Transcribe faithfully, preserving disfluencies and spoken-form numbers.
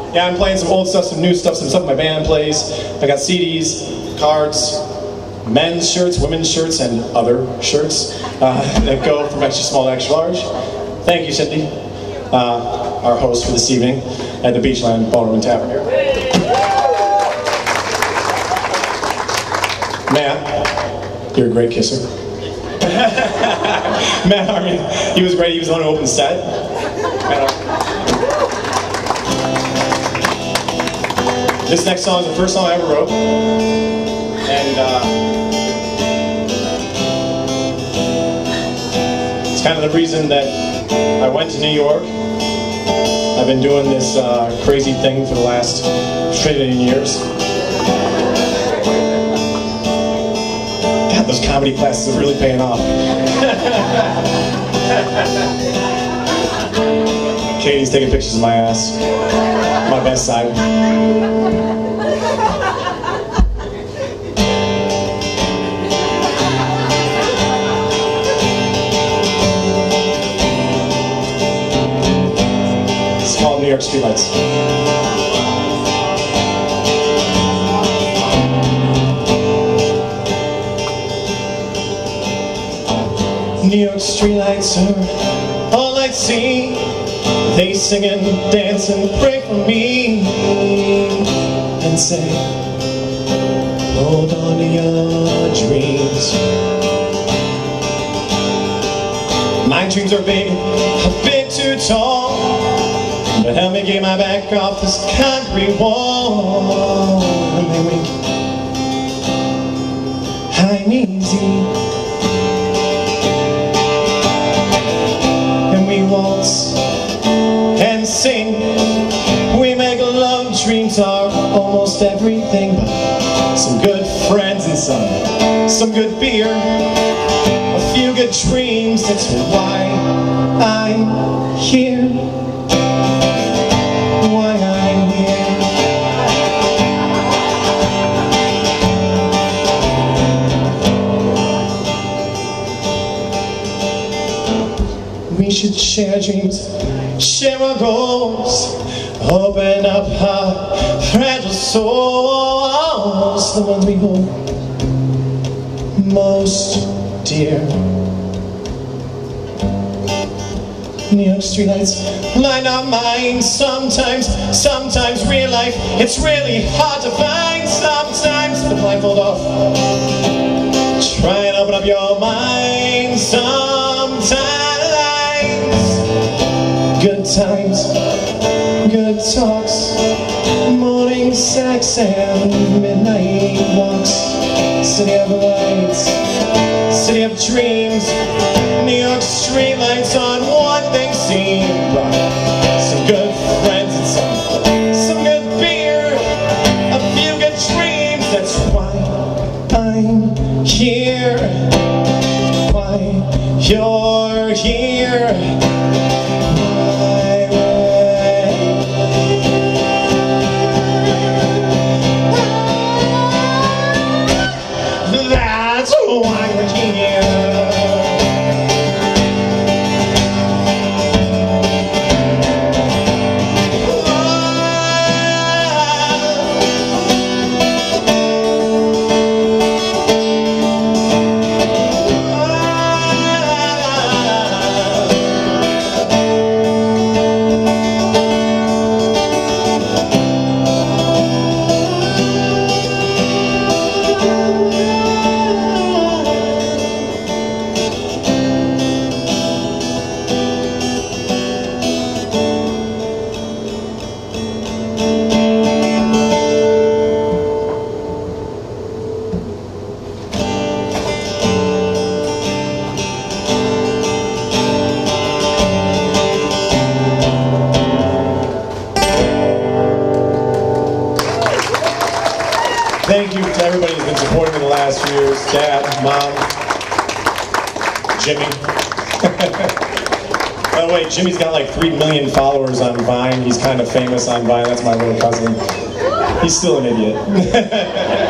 Yeah, I'm playing some old stuff, some new stuff, some stuff my band plays. I got C Ds, cards, men's shirts, women's shirts, and other shirts uh, that go from extra small to extra large. Thank you, Cindy, uh, our host for this evening at the Beachland Tavern here. Matt, you're a great kisser. Matt Harmon, he was great. He was the one who opened the set. Matt This next song is the first song I ever wrote, and uh, it's kind of the reason that I went to New York. I've been doing this uh, crazy thing for the last trillion years. God, those comedy classes are really paying off. Katie's taking pictures of my ass, my best side. New York streetlights. New York streetlights are all I see. They sing and dance and pray for me and say, hold on to your dreams. My dreams are big, a bit too tall, but help me get my back off this concrete wall. And they wink, I'm easy. And we waltz and sing. We make love, dreams are almost everything, but some good friends and some, some good beer, a few good dreams, that's why I'm here. Why I'm here. We should share dreams, share our goals, open up our fragile souls, the ones we hold most dear. New York streetlights light our minds. Sometimes, sometimes real life, it's really hard to find. Sometimes the blindfold off, try and open up your mind. Sometimes, good times, good talks, morning sex and midnight walks. City of lights, city of dreams. New York streetlights on one thing seem but some good friends and some, some good beer, a few good dreams. That's why I'm here, why you're here. That's why we're here. Thank you to everybody who's been supporting me the last few years. Dad, Mom, Jimmy. By the way, Jimmy's got like three million followers on Vine. He's kind of famous on Vine. That's my little cousin. He's still an idiot.